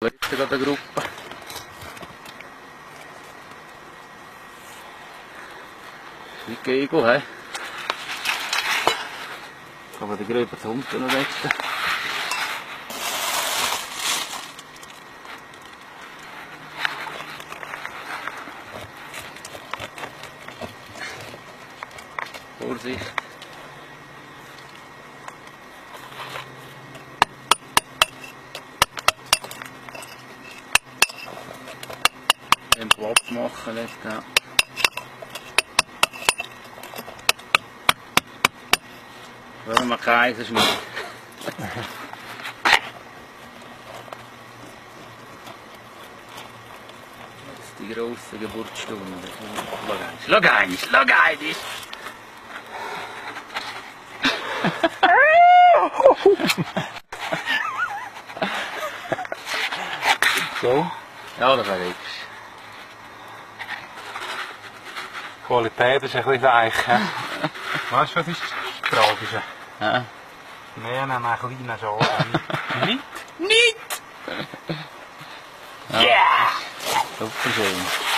Jetzt gerade eine Gruppe. Wie Gego, hä? Kann man die Gröber zu unten noch wechseln? Vorsicht! Den Platz machen nicht, ja. Wollen wir keinen Eisenschmied? Jetzt die grosse Geburtsstunde. Schau eins! So. Ja, das wäre hübsch. Die Qualität ist ein bisschen weich. Weißt du, was ist das Tragische? Ja. Wir nehmen einen kleinen Schaden. Nicht? Ja. Super schön.